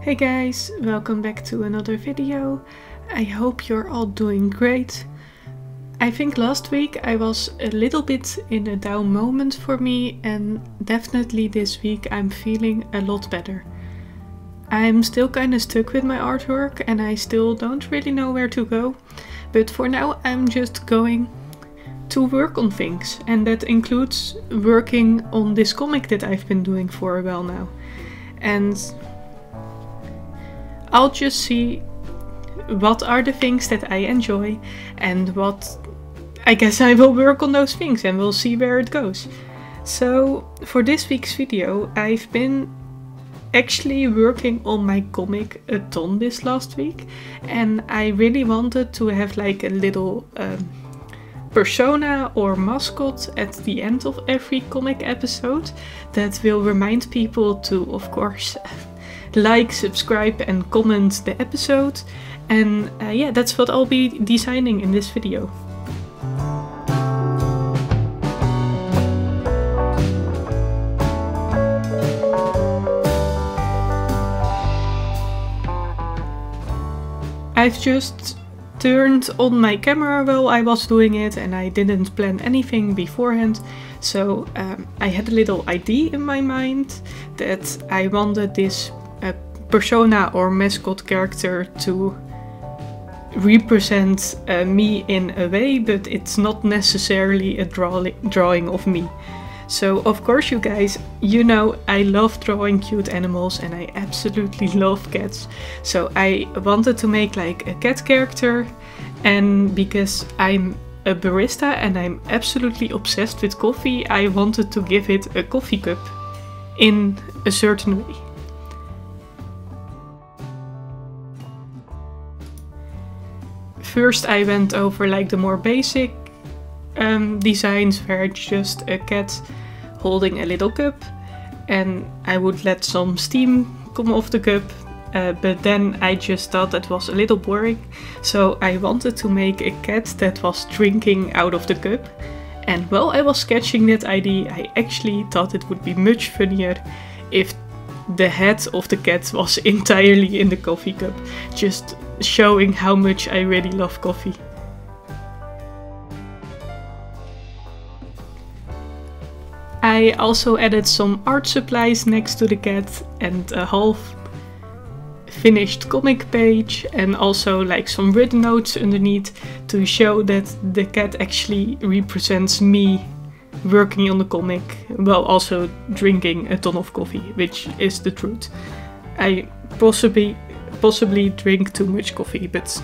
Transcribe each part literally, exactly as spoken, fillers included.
Hey guys, welcome back to another video. I hope you're all doing great. I think last week I was a little bit in a down moment for me, and definitely this week I'm feeling a lot better. I'm still kinda stuck with my artwork and I still don't really know where to go, but for now I'm just going to work on things, and that includes working on this comic that I've been doing for a while now. And I'll just see what are the things that I enjoy and what I guess I will work on those things and we'll see where it goes. So for this week's video I've been actually working on my comic a ton this last week, and I really wanted to have like a little um, persona or mascot at the end of every comic episode that will remind people to, of course, like, subscribe and comment the episode. And uh, yeah, that's what I'll be designing in this video. I've just turned on my camera while I was doing it and I didn't plan anything beforehand. So um, I had a little idea in my mind that I wanted this uh, persona or mascot character to represent uh, me in a way, but it's not necessarily a draw drawing of me. So of course, you guys, you know I love drawing cute animals and I absolutely love cats. So I wanted to make like a cat character, and because I'm a barista and I'm absolutely obsessed with coffee, I wanted to give it a coffee cup in a certain way. First I went over like the more basic um, designs where it's just a cat holding a little cup, and I would let some steam come off the cup, uh, but then I just thought that was a little boring, so I wanted to make a cat that was drinking out of the cup. And while I was sketching that idea, I actually thought it would be much funnier if the head of the cat was entirely in the coffee cup, just showing how much I really love coffee. I also added some art supplies next to the cat and a half finished comic page, and also like some written notes underneath to show that the cat actually represents me working on the comic while also drinking a ton of coffee, which is the truth. I possibly possibly drink too much coffee, but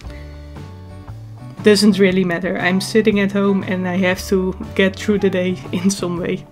doesn't really matter. I'm sitting at home and I have to get through the day in some way.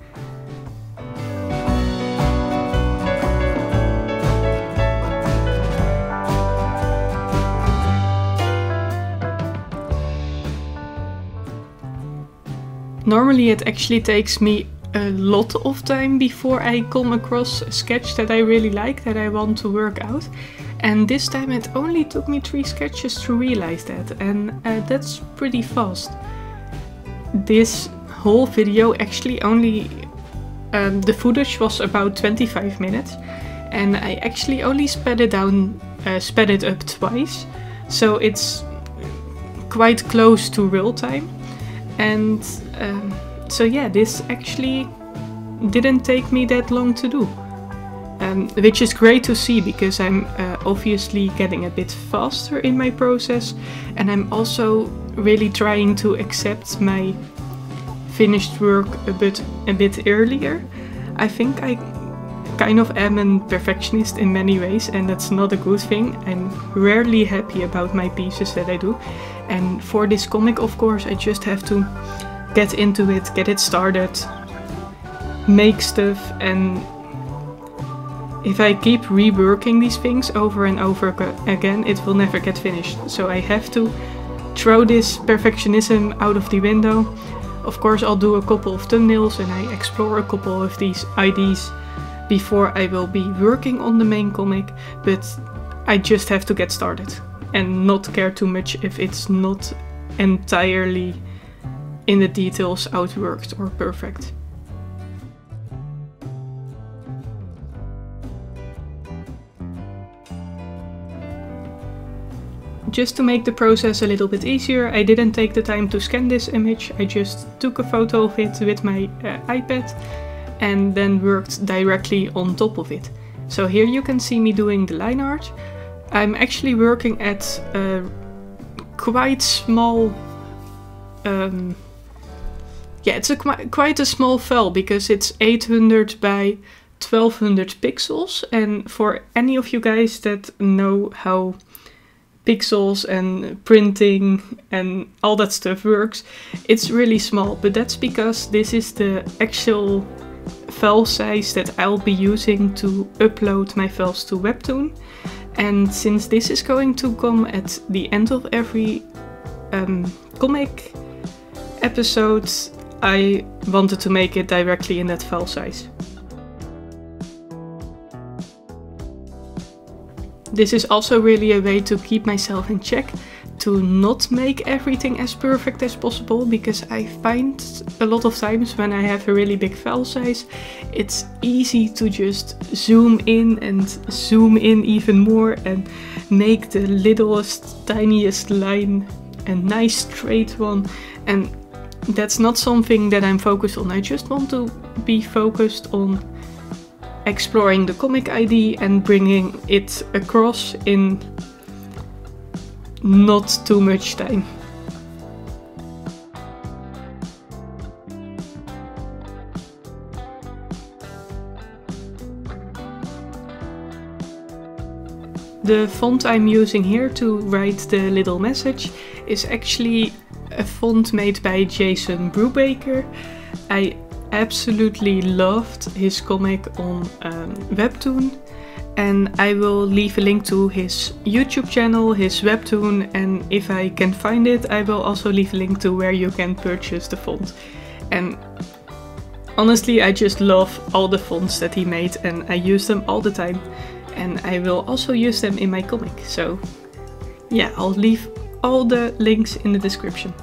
Normally it actually takes me a lot of time before I come across a sketch that I really like, that I want to work out. And this time it only took me three sketches to realize that, and uh, that's pretty fast. This whole video actually only, um, the footage was about twenty-five minutes, and I actually only sped it down, uh, sped it up twice, so it's quite close to real time. And um, so yeah, this actually didn't take me that long to do. Um, which is great to see, because I'm uh, obviously getting a bit faster in my process, and I'm also really trying to accept my finished work a bit a bit earlier. I think I kind of am a perfectionist in many ways, and that's not a good thing. I'm rarely happy about my pieces that I do, and for this comic, of course, I just have to get into it, get it started, make stuff, and if I keep reworking these things over and over again, it will never get finished. So I have to throw this perfectionism out of the window. Of course, I'll do a couple of thumbnails and I explore a couple of these ideas before I will be working on the main comic, but I just have to get started and not care too much if it's not entirely in the details outworked or perfect. just to make the process a little bit easier, I didn't take the time to scan this image. I just took a photo of it with my uh, iPad and then worked directly on top of it. So here you can see me doing the line art. I'm actually working at a quite small, um, yeah, it's a qu quite a small file because it's eight hundred by twelve hundred pixels. And for any of you guys that know how pixels and printing and all that stuff works, it's really small, but that's because this is the actual file size that I'll be using to upload my files to Webtoon. And since this is going to come at the end of every um, comic episode, I wanted to make it directly in that file size. This is also really a way to keep myself in check, to not make everything as perfect as possible, because I find a lot of times when I have a really big file size, it's easy to just zoom in and zoom in even more and make the littlest, tiniest line a nice straight one, and that's not something that I'm focused on. I just want to be focused on exploring the comic idea and bringing it across in not too much time. The font I'm using here to write the little message is actually a font made by Jason Brubaker. I absolutely loved his comic on um, Webtoon, and I will leave a link to his YouTube channel, his Webtoon, and if I can find it, I will also leave a link to where you can purchase the font. And honestly, I just love all the fonts that he made and I use them all the time, and I will also use them in my comic. So yeah, I'll leave all the links in the description.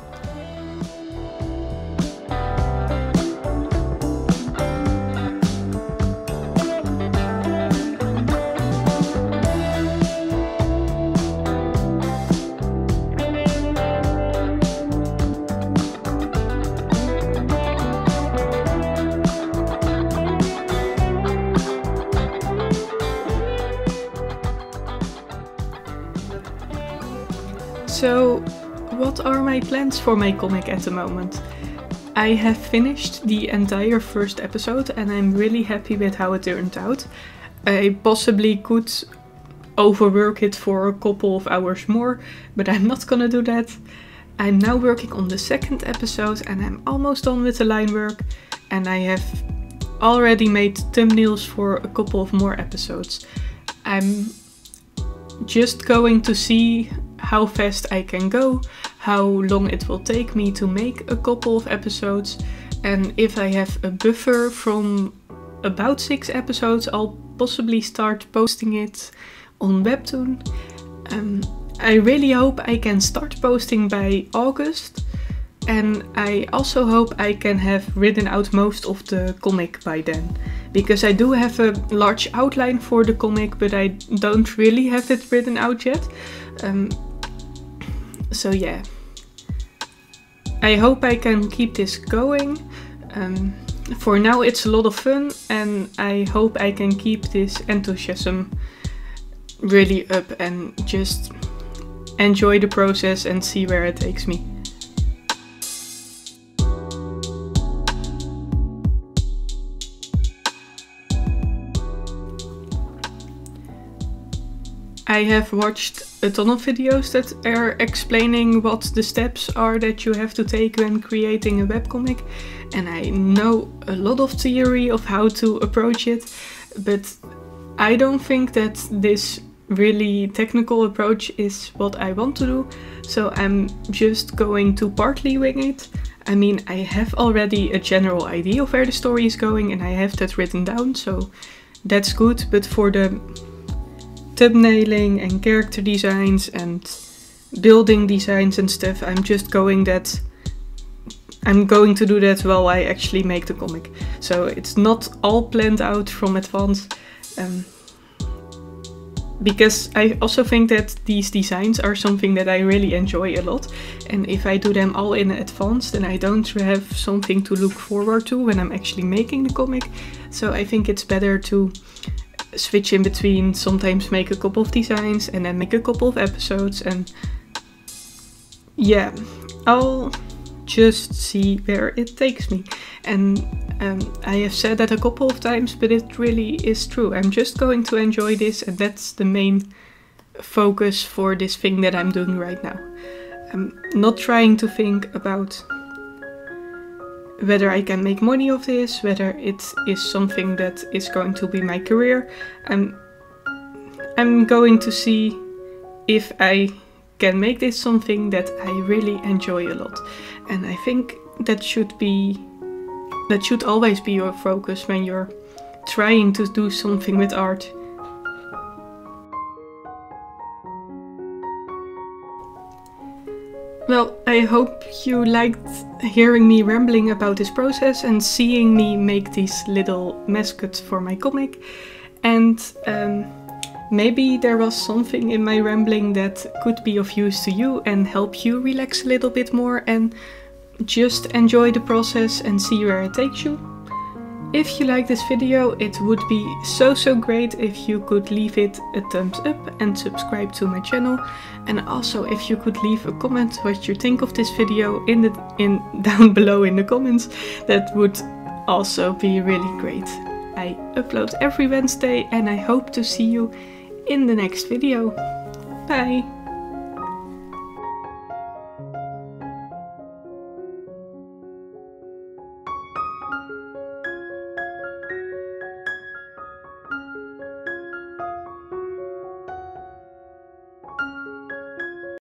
So, what are my plans for my comic at the moment? I have finished the entire first episode and I'm really happy with how it turned out. I possibly could overwork it for a couple of hours more, but I'm not gonna do that. I'm now working on the second episode and I'm almost done with the line work, and I have already made thumbnails for a couple of more episodes. I'm just going to see how fast I can go, how long it will take me to make a couple of episodes, and if I have a buffer from about six episodes, I'll possibly start posting it on Webtoon. Um, I really hope I can start posting by August, and I also hope I can have written out most of the comic by then, because I do have a large outline for the comic, but I don't really have it written out yet. Um, so yeah, I hope I can keep this going. Um, for now it's a lot of fun, and I hope I can keep this enthusiasm really up and just enjoy the process and see where it takes me. I have watched a ton of videos that are explaining what the steps are that you have to take when creating a webcomic, and I know a lot of theory of how to approach it, but I don't think that this really technical approach is what I want to do, so I'm just going to partly wing it. I mean, I have already a general idea of where the story is going and I have that written down, so that's good, but for the thumbnailing and character designs and building designs and stuff, I'm just going that I'm going to do that while I actually make the comic. So it's not all planned out from advance. Um, because I also think that these designs are something that I really enjoy a lot, and if I do them all in advance, then I don't have something to look forward to when I'm actually making the comic. So I think it's better to switch in between, sometimes make a couple of designs and then make a couple of episodes, and yeah, I'll just see where it takes me. And um, I have said that a couple of times, but it really is true. I'm just going to enjoy this, and that's the main focus for this thing that I'm doing right now. I'm not trying to think about whether I can make money of this, whether it is something that is going to be my career. I'm, I'm going to see if I can make this something that I really enjoy a lot. And I think that should be, that should always be your focus when you're trying to do something with art. Well, I hope you liked hearing me rambling about this process and seeing me make these little mascots for my comic. And um, maybe there was something in my rambling that could be of use to you and help you relax a little bit more and just enjoy the process and see where it takes you. If you like this video, it would be so so great if you could leave it a thumbs up and subscribe to my channel. And also if you could leave a comment what you think of this video in the in down below in the comments. That would also be really great. I upload every Wednesday and I hope to see you in the next video. Bye!